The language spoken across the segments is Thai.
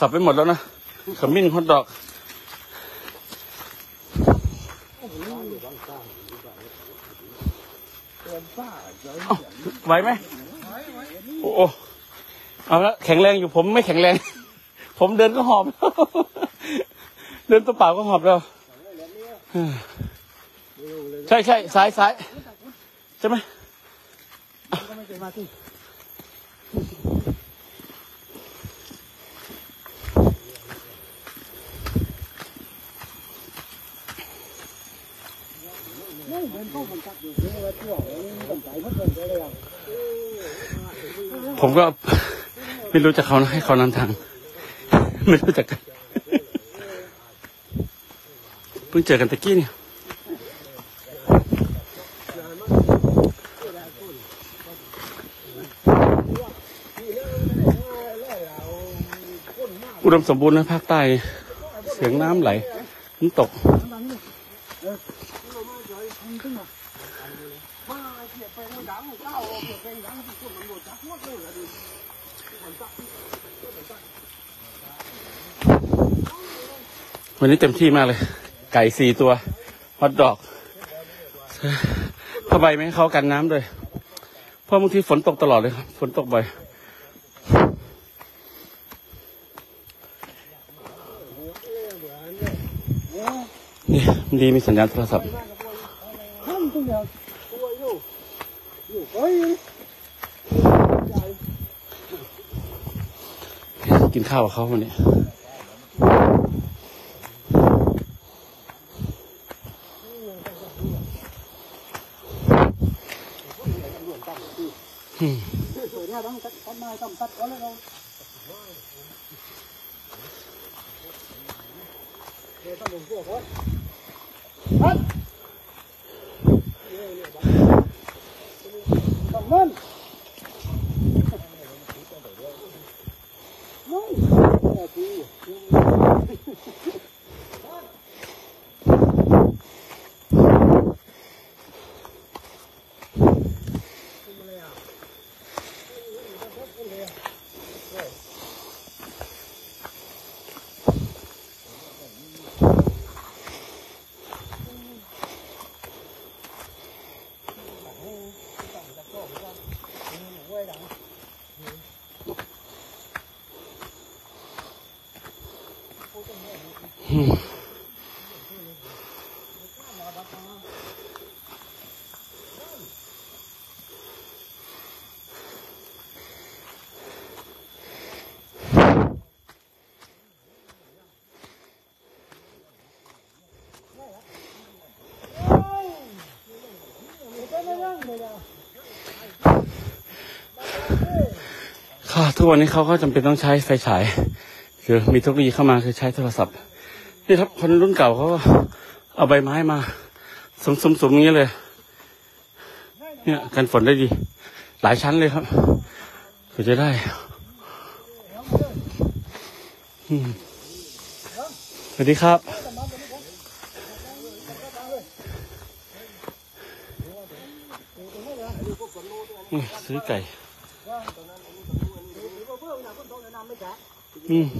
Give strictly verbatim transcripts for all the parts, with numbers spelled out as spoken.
สับไปหมดแล้วนะขมิ้นฮอทดอกไหวไหมโอ้โหเอาละแข็งแรงอยู่ผมไม่แข็งแรงผมเดินก็หอบเดินตัวเปล่าก็หอบแล้วใช่ใช่ซ้ายซ้ายใช่ไหมผมก็ไม่รู้จักเขานะให้เขานำทางไม่รู้จักกันเพิ่งเจอกันตะกี้นี่อุดมสมบูรณ์นะภาคใต้เสียงน้ำไหลน้ำตกวันนี้เต็มที่มากเลยไก่สี่ตัวฮอทดอกผ้าใบไม่ให้เขากันน้ำด้วยเพราะบางทีฝนตกตลอดเลยครับฝนตกบ่อยนี่ดีมีสัญญาณโทรศัพท์กินข้าวกับเขาวันนี้อืมค่ะทุกวันนี้เขาก็จำเป็นต้องใช้ไฟฉายคือมีเทคโนโลยีเข้ามาคือใช้โทรศัพท์นี่ครับคนรุ่นเก่าเขาเอาใบไม้มาสุ่มๆๆอย่างนี้เลยเนี่ยกันฝนได้ดีหลายชั้นเลยครับเพื่อจะได้สวัสดีครับซื้อไก่อืม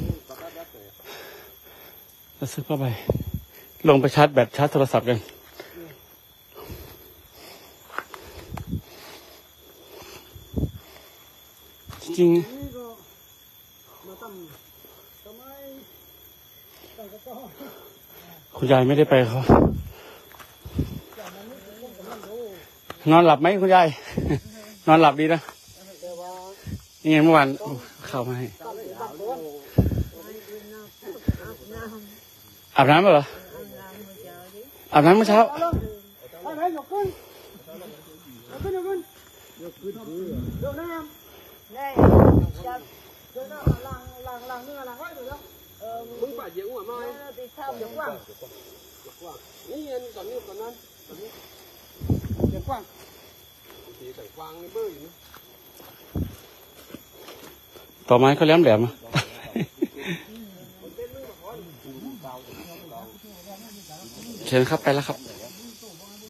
แล้วซื้อเข้าไปลงไปชาร์จแบตชาร์จโทรศัพท์กันจริงคุณยายไม่ได้ไปเขานอนหลับไหมคุณยายนอนหลับดีนะนี่ไงเมื่อวานเข้ามาให้อาบน้ำเหรออาบน้ำเมื่อเช้ามึงป่าเยอะกว่ามั้ยนี่เงินก่อนนี่ก่อนนั้นเดี๋ยวกว้างทีใส่กว้างในเบอร์อยู่ต่อไม้เขาแหลมแหลมอ่ะเชิญครับไปแล้วครับ